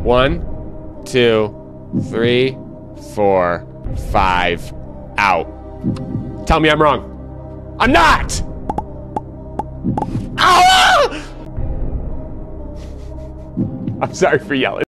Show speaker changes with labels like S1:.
S1: 1, 2, 3, 4, 5. Out. Tell me I'm wrong. I'm not! Ah! I'm sorry for yelling.